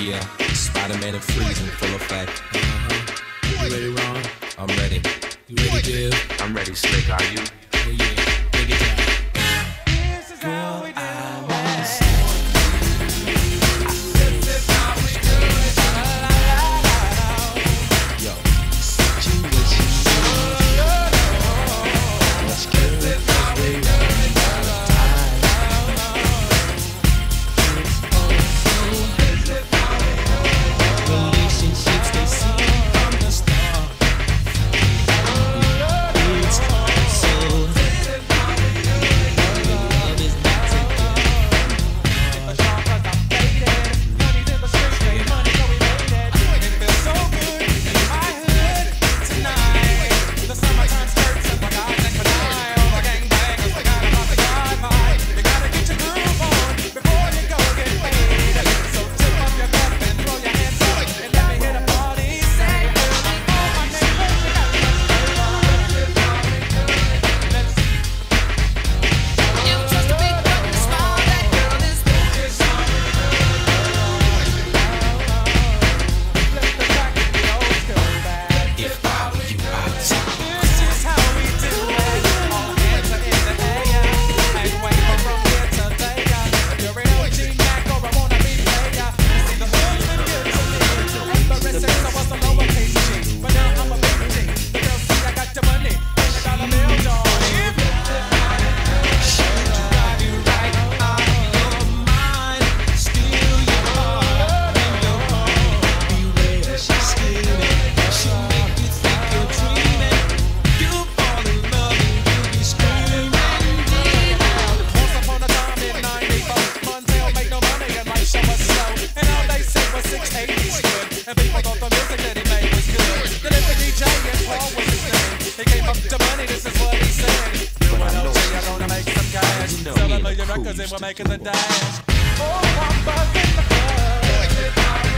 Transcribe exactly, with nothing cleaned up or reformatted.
Yeah, Spider-Man and freezing full effect. Uh-huh. You ready, Ron? I'm ready. You ready, Bill? I'm ready, Slick. Are you? Oh yeah, bring it down. Girl, I wanna see. This is how we do it. La, la, la, la, la. Yo, Situation. What's good? This is how we do it. La, la, la, la. This is how we do it. Relationships, they seem from the start. It's hard, so This is how we do it. love is not together. It's strong 'cause I'm faded. Money's in the streets, straight money, so we made it. It feels so good in my hood tonight. The summertime skirts and my guys and canine. All the gangbangers forgot about the drive-by. You gotta get your groove on before you go get paid. So tip up your cup and throw your hands up and let me hear the party say, "Oh, my neighbors, we got much flavor." This is how we do it. Let's You trust a big button smile, that girl is This is how we do it. Flip the track and the old school back. if I were you, I'd take This is how we do it. All hands are in the air. Ain't waiting from here to there. If you're an O G Mac or a wannabe player, you see the hood's been good to me. The rest says I was a lowercase G, but now I'm a big G. The girls see I got your money, and I got a bill, dog. If this is how we do it, drive you right out of your mind, steal your heart and your heart. Beware, she's scheming. She'll make you think you're dreaming. You fall in love and you'll be screaming. Once upon a time in ninety-four, Montel made no money and life show was slow. And all they said was six eighty stood. And people thought the music that he made was good. Then if the D J and Paul was his name, he came up to money, this is what he said. You and O G are gonna make some cash. Sell a million records and we're making the dash. Oh, I'm buzzing the club.